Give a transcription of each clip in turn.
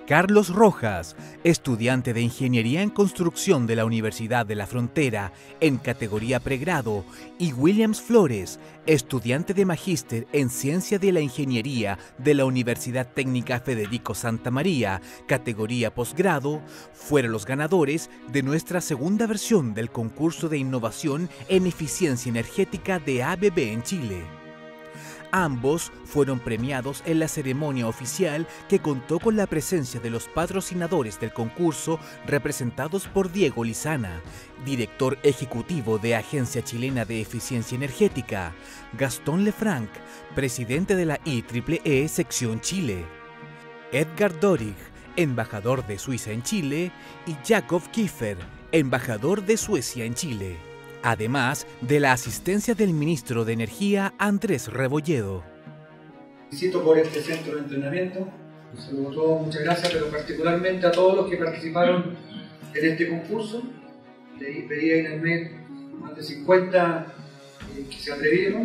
Carlos Rojas, estudiante de Ingeniería en Construcción de la Universidad de la Frontera en categoría pregrado, y Williams Flores, estudiante de Magíster en Ciencia de la Ingeniería de la Universidad Técnica Federico Santa María, categoría posgrado, fueron los ganadores de nuestra segunda versión del concurso de innovación en eficiencia energética de ABB en Chile. Ambos fueron premiados en la ceremonia oficial que contó con la presencia de los patrocinadores del concurso representados por Diego Lizana, director ejecutivo de Agencia Chilena de Eficiencia Energética, Gastón Lefranc, presidente de la IEEE Sección Chile, Edgar Dorig, embajador de Suiza en Chile, y Jakob Kiefer, embajador de Suecia en Chile. Además de la asistencia del ministro de Energía, Andrés Rebolledo. Felicito por este centro de entrenamiento, sobre todo muchas gracias, pero particularmente a todos los que participaron en este concurso. Pedí en el mail más de 50 que se atrevieron.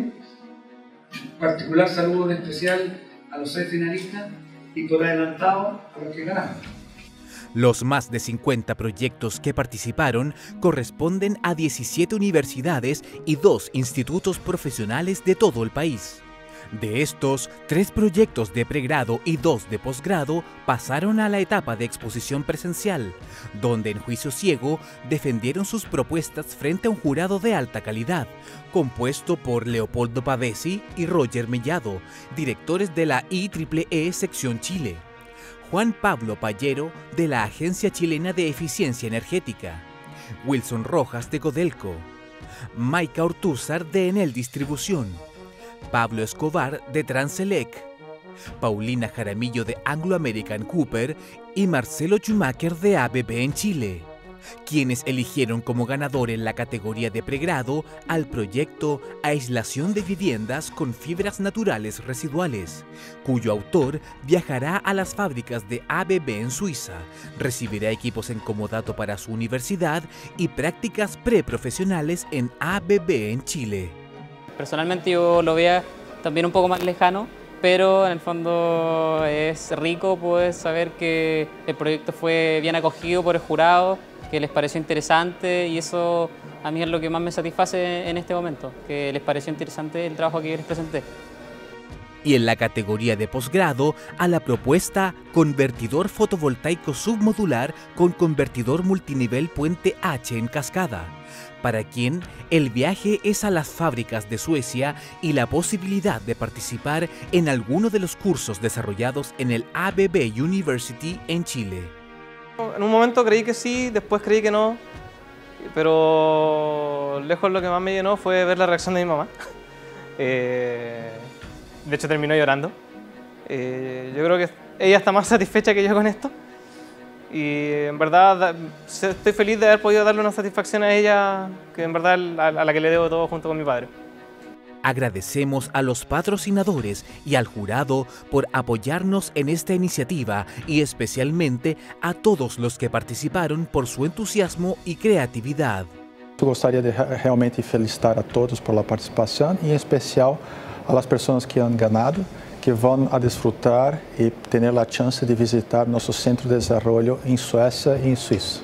Un particular saludo en especial a los 6 finalistas y por adelantado a los que ganaron. Los más de 50 proyectos que participaron corresponden a 17 universidades y 2 institutos profesionales de todo el país. De estos, 3 proyectos de pregrado y 2 de posgrado pasaron a la etapa de exposición presencial, donde en juicio ciego defendieron sus propuestas frente a un jurado de alta calidad, compuesto por Leopoldo Pavesi y Roger Mellado, directores de la IEEE Sección Chile, Juan Pablo Pallero, de la Agencia Chilena de Eficiencia Energética, Wilson Rojas, de Codelco, Maika Ortúzar, de Enel Distribución, Pablo Escobar, de Transelec, Paulina Jaramillo, de Anglo American Cooper, y Marcelo Schumacher, de ABB en Chile, quienes eligieron como ganador en la categoría de pregrado al proyecto Aislación de viviendas con fibras naturales residuales, cuyo autor viajará a las fábricas de ABB en Suiza, recibirá equipos en comodato para su universidad y prácticas preprofesionales en ABB en Chile. Personalmente yo lo veía también un poco más lejano, pero en el fondo es rico pues saber que el proyecto fue bien acogido por el jurado, que les pareció interesante, y eso a mí es lo que más me satisface en este momento, que les pareció interesante el trabajo que yo les presenté. Y en la categoría de posgrado, a la propuesta Convertidor fotovoltaico submodular con convertidor multinivel Puente H en Cascada, para quien el viaje es a las fábricas de Suecia y la posibilidad de participar en alguno de los cursos desarrollados en el ABB University en Chile. En un momento creí que sí, después creí que no, pero lejos lo que más me llenó fue ver la reacción de mi mamá. De hecho terminó llorando. Yo creo que ella está más satisfecha que yo con esto. Y en verdad estoy feliz de haber podido darle una satisfacción a ella, que en verdad a la que le debo todo junto con mi padre. Agradecemos a los patrocinadores y al jurado por apoyarnos en esta iniciativa y especialmente a todos los que participaron por su entusiasmo y creatividad. Gostaria de realmente felicitar a todos por la participación y en especial a las personas que han ganado, que van a disfrutar y tener la chance de visitar nuestro centro de desarrollo en Suecia y en Suiza.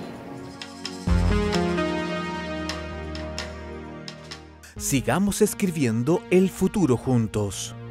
Sigamos escribiendo el futuro juntos.